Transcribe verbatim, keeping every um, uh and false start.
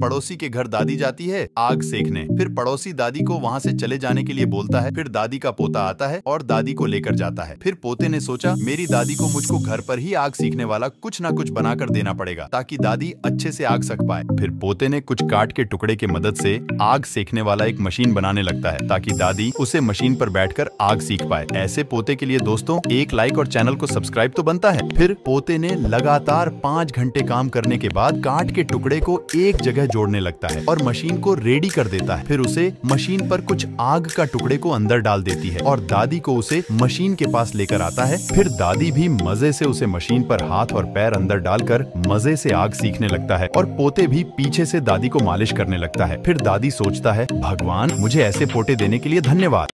पड़ोसी के घर दादी जाती है आग सेकने। फिर पड़ोसी दादी को वहाँ से चले जाने के लिए बोलता है। फिर दादी का पोता आता है और दादी को लेकर जाता है। फिर पोते ने सोचा मेरी दादी को मुझको घर पर ही आग सीखने वाला कुछ ना कुछ बनाकर देना पड़ेगा ताकि दादी अच्छे से आग सेक पाए। फिर पोते ने कुछ काट के टुकड़े की मदद से आग सेकने वाला एक मशीन बनाने लगता है ताकि दादी उसे मशीन पर बैठकर आग सीख पाए। ऐसे पोते के लिए दोस्तों एक लाइक और चैनल को सब्सक्राइब तो बनता है। फिर पोते ने लगातार पाँच घंटे काम करने के बाद काट के टुकड़े को एक जगह जोड़ने लगता है और मशीन को रेडी कर देता है। फिर उसे मशीन पर कुछ आग का टुकड़े को अंदर डाल देती है और दादी को उसे मशीन के पास लेकर आता है। फिर दादी भी मजे से उसे मशीन पर हाथ और पैर अंदर डालकर मजे से आग सीखने लगता है और पोते भी पीछे से दादी को मालिश करने लगता है। फिर दादी सोचता है भगवान मुझे ऐसे पोते देने के लिए धन्यवाद।